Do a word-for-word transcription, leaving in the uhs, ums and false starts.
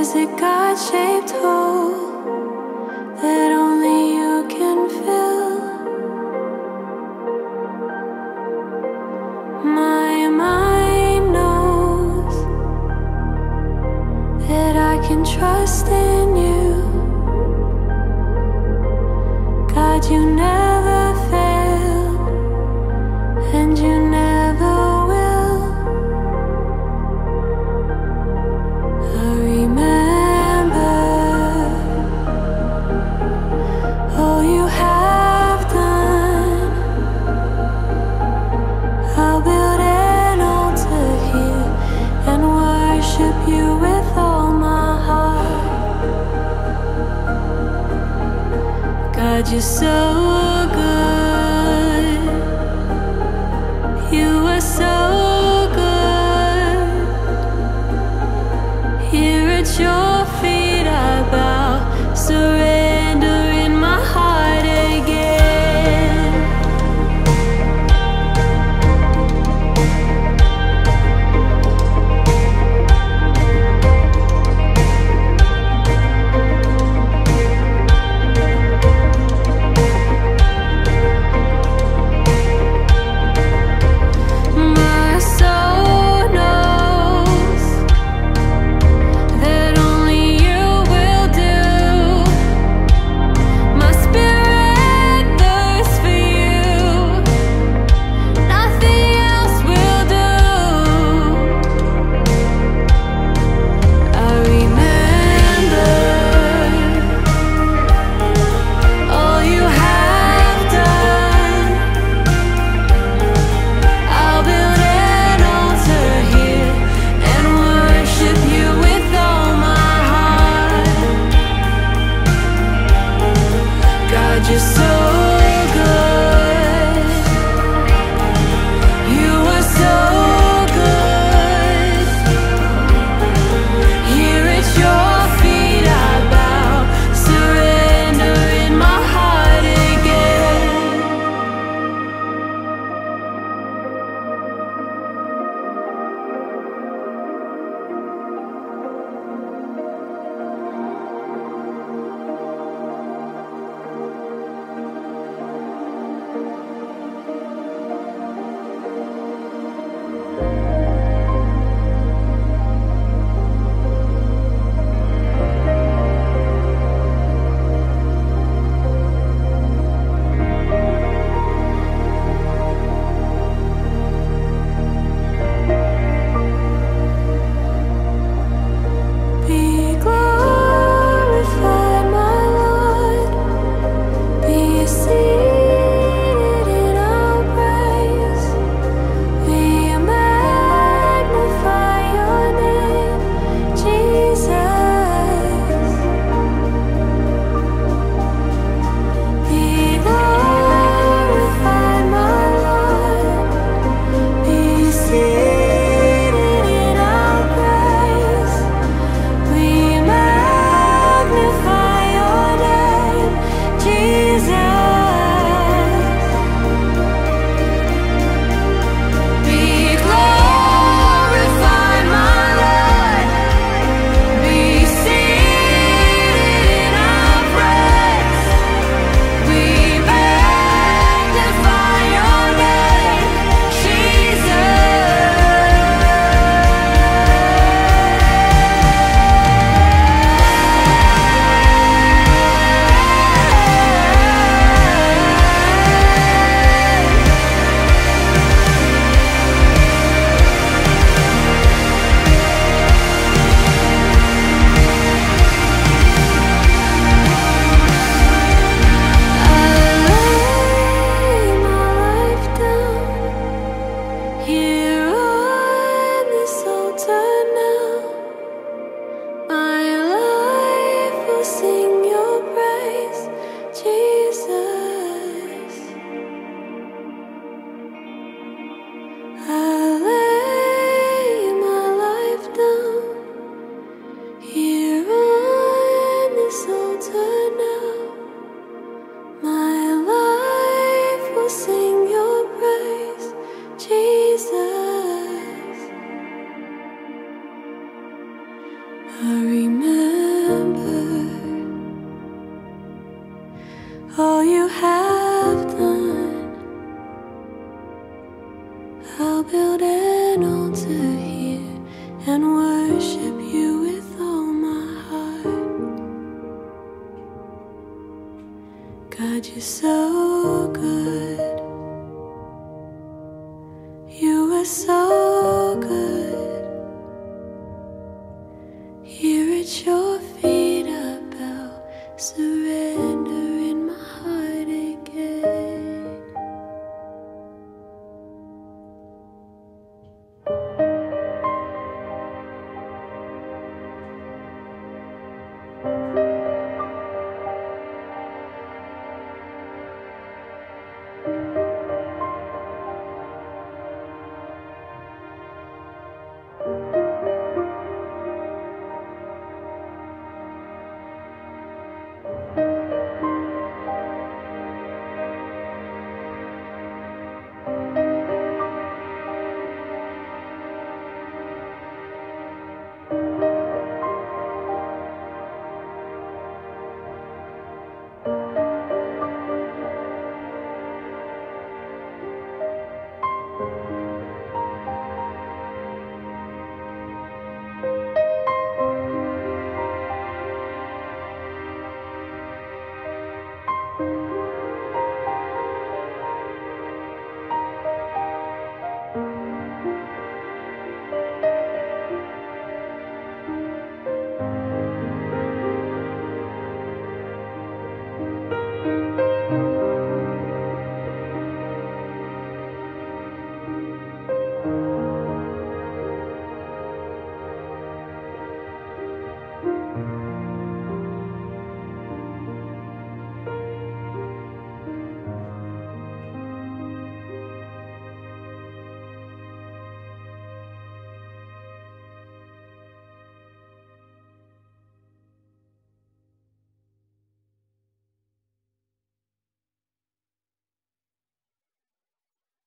is a God-shaped hole that only you can fill. My mind knows that I can trust in you. God, you never fail, and you never will. I remember all you have done. I'll build an altar here and worship you with all my heart. God, you're so good. You are so good. Here at your feet I bow, surrendering my heart again. My soul knows that only you will do. My spirit thirsts for you. Nothing else will do. I remember all you have done. I'll build an altar here and worship you with all my heart. God, you're so good. You are so good. Here at your feet I bow, surrendering my heart again. Be glorified, my Lord. Be seated in our praise. We magnify your name, Jesus. Be glorified, my Lord. Be seated in our praise. We magnify your name, Jesus. Be glorified, my Lord. Be seated in our praise. We magnify your name, I lay my life down here on this altar now. My life will sing your praise, Jesus. I lay my life down here on this altar now. My life will sing your praise, Jesus. I remember worship you with all my heart. God, you're so good. You are so good. Here at your feet I bow, surrender.